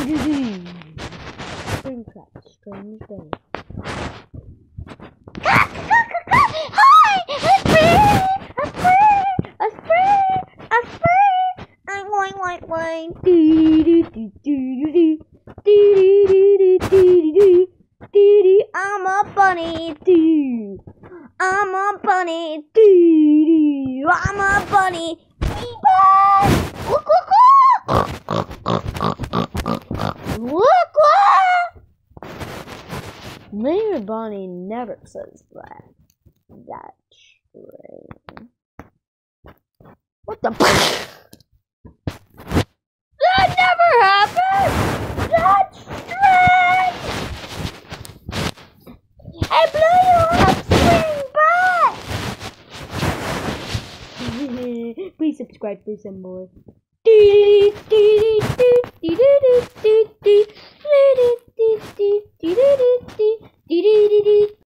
Springtrap, strange day. Hi! A spring! I'm going like rain. I'm a bunny. I'm a bunny. I'm a bunny. Look! Maybe Bonnie never says that. That's strange. What the? That never happened! That's strange! I blew you up, spring back! Please subscribe for some more.